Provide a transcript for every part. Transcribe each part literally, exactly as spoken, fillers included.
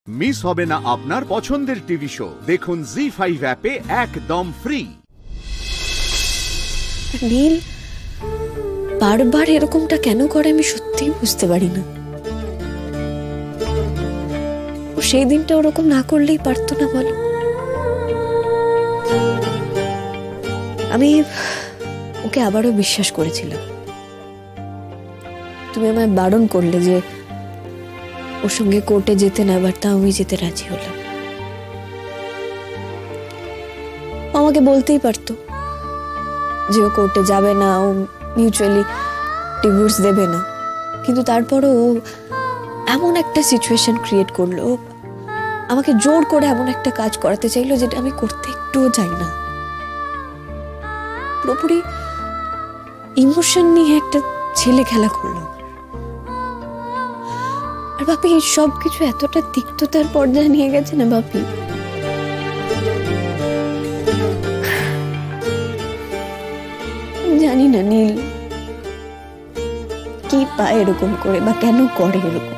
Miss হবে না আপনার পছন্দের টিভি শো। দেখুন জি ফাইভ অ্যাপে একদম ফ্রি। নীল বারবার এরকমটা কেন করে আমি সত্যিই বুঝতে পারি না। সেই দিনটা ওরকম না করলেই পারতো না বলো? আমি ওকে আবারও বিশ্বাস করেছিলাম। তুমি আমায় বারণ করলে যে ওর সঙ্গে কোর্টে যেতে না, এবার তা আমি যেতে রাজি হলাম। আমাকে বলতেই পারতো যে ও কোর্টে যাবে না, ও মিউচুয়ালি ডিভোর্স দেবে না, কিন্তু তারপরও ও এমন একটা সিচুয়েশন ক্রিয়েট করলো, আমাকে জোর করে এমন একটা কাজ করাতে চাইলো যেটা আমি করতে একটুও চাই না। পুরোপুরি ইমোশন নিয়ে একটা ছেলে খেলা করলো। আর বাপি সব কিছু এতটা তিক্ততার পর্যায়ে নিয়ে গেছে না বাপি। জানি না নীল কি পায় এরকম করে, বা কেন করে এরকম।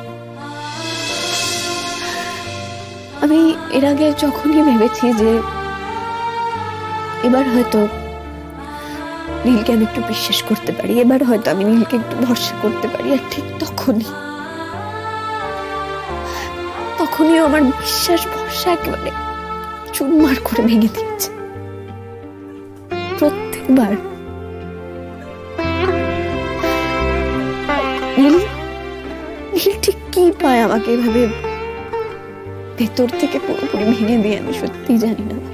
আমি এর আগে যখনই ভেবেছি যে এবার হয়তো নীলকে আমি একটু বিশ্বাস করতে পারি, এবার হয়তো আমি নীলকে একটু ভরসা করতে পারি, আর ঠিক তখনই তখনই আমার বিশ্বাস ভরসা একেবারে চুরমার করে ভেঙে দিয়েছে। প্রত্যেকবার নীল নীল ঠিক কি পায় আমাকে এভাবে ভেতর থেকে পুরোপুরি ভেঙে দিয়ে, আমি সত্যি জানি না।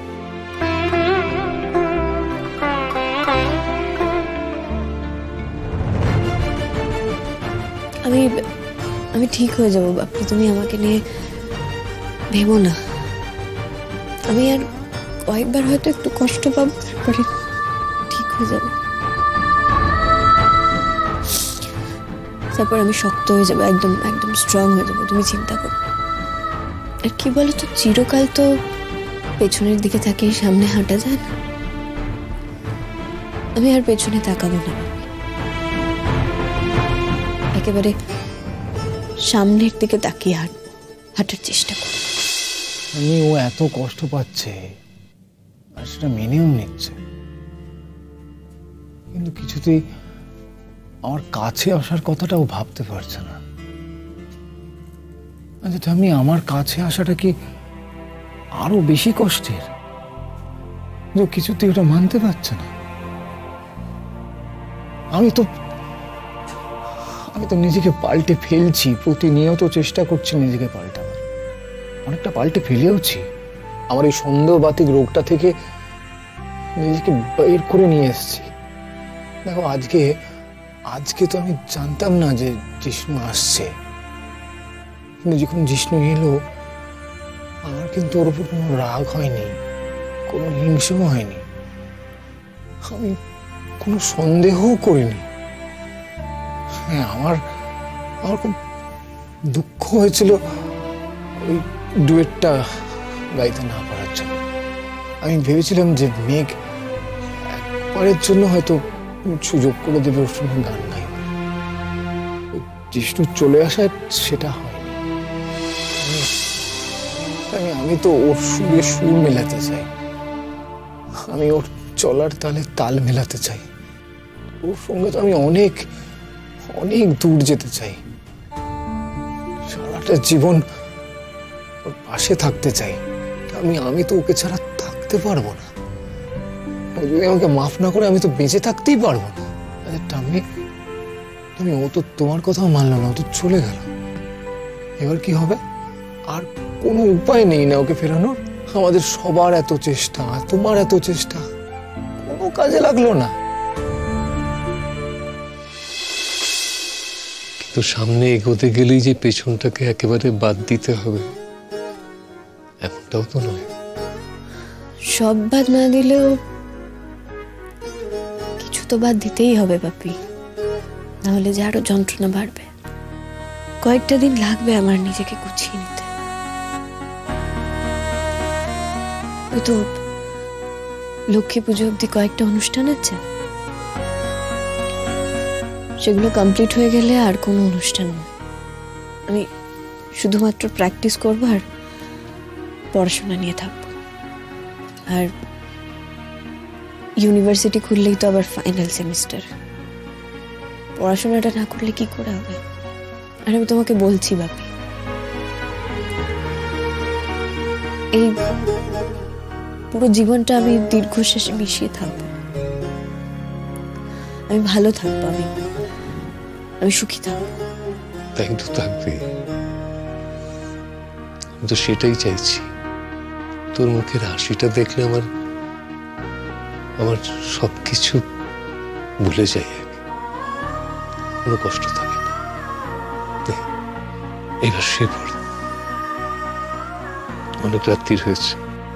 আমি আমি ঠিক হয়ে যাবো বাপি, তুমি আমাকে নিয়ে ভেবো না। আমি আর কয়েকবার হয়তো একটু কষ্ট পাবো, তারপরে ঠিক হয়ে যাবো। তারপর আমি শক্ত হয়ে যাবো, একদম একদম স্ট্রং হয়ে যাবো, তুমি চিন্তা করো। আর কি বলো তো, চিরকাল তো পেছনের দিকে তাকিয়ে সামনে হাঁটা যায় না। আমি আর পেছনে তাকাবো না, একেবারে সামনের দিকে তাকিয়ে হাঁটবো, হাঁটার চেষ্টা করবো। আমি ও এত কষ্ট পাচ্ছে আর সেটা মেনেও নিচ্ছে, কিন্তু কিছুতেই আমার কাছে আসার কথাটা ও ভাবতে পারছে না। আচ্ছা, আমি আমার কাছে আসাটা কি আরো বেশি কষ্টের? কিছুতেই ওটা মানতে পারছে না। আমি তো আমি তো নিজেকে পাল্টে ফেলছি, প্রতিনিয়ত চেষ্টা করছি নিজেকে পাল্টাবার, অনেকটা পাল্টে ফেলেওছি। আমার এই সন্দেহবাতিক রোগটা থেকে নিজেকে বের করে নিয়ে এসেছি। দেখো, আজকে আজকে তো আমি জানতাম না যে জিষ্ণু আসছে, কিন্তু যখন জিষ্ণু এলো আমার কিন্তু ওর উপর কোনো রাগ হয়নি, কোনো হিংসাও হয়নি, আমি কোনো সন্দেহও করিনি। হ্যাঁ, আমার আমার খুব দুঃখ হয়েছিল ওই ডুয়েটটা গাইতে না পারার জন্য। আমি ভেবেছিলাম যে মেঘ একবারের জন্য হয়তো সুযোগ করে দেবে ওর সঙ্গে গান গাই। জিষ্ণু চলে আসায় সেটা হয়নি। আমি আমি তো ওর সুরে সুর মেলাতে চাই, আমি ওর চলার তালে তাল মেলাতে চাই, ওর সঙ্গে তো আমি অনেক অনেক দূর যেতে চাই, সারাটা জীবন ওর পাশে থাকতে চাই। আমি আমি তো ওকে ছাড়া থাকতে পারবো না। ও যদি আমাকে মাফ না করে আমি তো বেঁচে থাকতেই পারবো না। আমি তুমি ও তো তোমার কথাও মানলো না, ও তো চলে গেল। এবার কি হবে? আর কোনো উপায় নেই না ওকে ফেরানোর। আমাদের সবার এত চেষ্টা, তোমার এত চেষ্টা, কোনো কাজে লাগলো না। তো সামনে এগোতে গেলেই যে পেছনটাকে একেবারে বাদ দিতে হবে এমনটাও তো নয়। সব বাদ না দিলেও কিছু তো বাদ দিতেই হবে বাপি, নাহলে যে আরো যন্ত্রণা বাড়বে। কয়েকটা দিন লাগবে আমার নিজেকে গুছিয়ে নিতে। ওই তো লক্ষ্মী পুজো অব্দি কয়েকটা অনুষ্ঠান আছে, সেগুলো কমপ্লিট হয়ে গেলে আর কোনো অনুষ্ঠান নয়। আমি শুধুমাত্র প্র্যাকটিস করবো আর পড়াশোনা নিয়ে থাকবো। আর ইউনিভার্সিটি খুললেই তো আবার ফাইনাল সেমিস্টার, পড়াশোনাটা না করলে কি করে হবে? আর আমি তোমাকে বলছি বাপি, এই পুরো জীবনটা আমি দীর্ঘশ্বাসে মিশিয়ে থাকবো। আমি ভালো থাকবো, আমি আমি সুখী থাকবো। তাই তো থাকবে, আমি তো সেটাই চাইছি। তোর মুখের হাসিটা দেখলে আমার আমার সবকিছু ভুলে যাই, আমি কোনো কষ্ট থাকে না। এবার শুয়ে পড়, অনেক রাত্রির হয়েছে।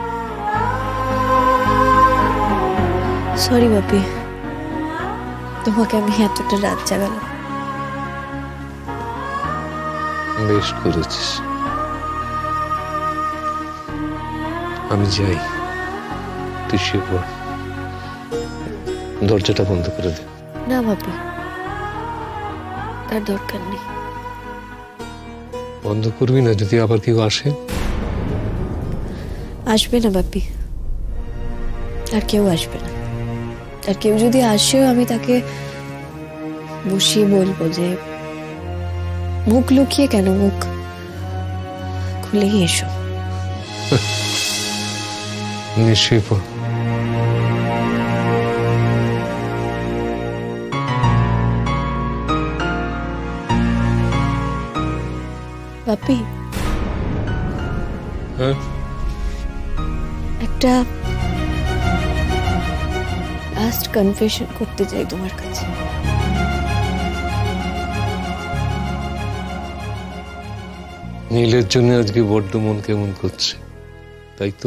সরি বাপি, তোমাকে আমি এতটা রাত জাগালাম। বেশ করেছিস, আমি যাই, তুই শুয়ে পড়, দরজাটা বন্ধ করে দে। না বাপি, তার দরকার নেই। বন্ধ করবি না? যদি আবার কেউ আসে? আসবে না বাপি, আর কেউ আসবে না। আর কেউ যদি আসেও আমি তাকে বসিয়ে বলবো যে মুখ লুকিয়ে কেন, মুখ খুলেই এসো। নিশ্চয়ই পড়। বাপি, হ্যাঁ, একটা লাস্ট কনফেশন করতে চাই তোমার কাছে। নীলের জন্য আজকে বড্ড মন কেমন করছে, তাই তো?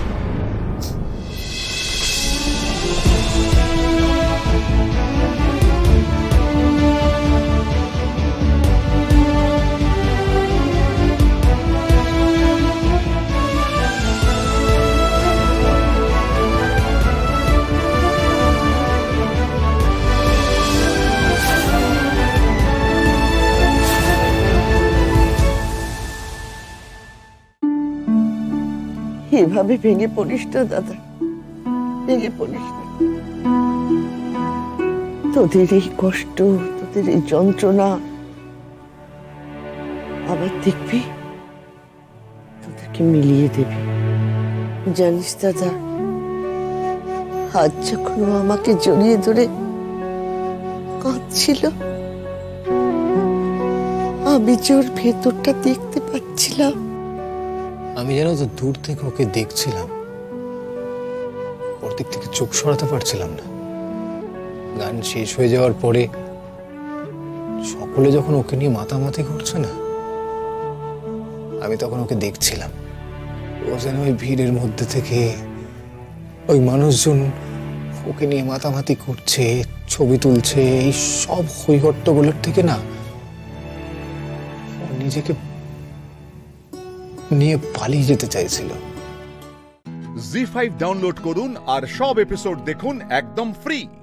এভাবে ভেঙে পড়িস না দাদা, ভেঙে পড়িস না। তোদের এই কষ্ট, তোদের এই যন্ত্রণা আবার দেখবি তোদেরকে মিলিয়ে দেবে। জানিস দাদা, আজ যখন ও আমাকে জড়িয়ে ধরে কাঁদছিল, আমি যে ওর ভেতরটা দেখতে পাচ্ছিলাম। আমি যেন তো দূর থেকে ওকে দেখছিলাম, ওর দিক থেকে চোখ সরাতে পারছিলাম না। গান শেষ হয়ে যাওয়ার পরে সকলে যখন ওকে নিয়ে মাতামাতি করছে না, আমি তখন ওকে দেখছিলাম। ও যেন ওই ভিড়ের মধ্যে থেকে ওই মানুষজন ওকে নিয়ে মাতামাতি করছে, ছবি তুলছে, এই সব হৈহট্টগুলোর থেকে না ও নিজেকে নিয়ে পালিয়ে যেতে চাইছিল। জি ফাইভ ডাউনলোড করুন আর সব এপিসোড দেখুন একদম ফ্রি।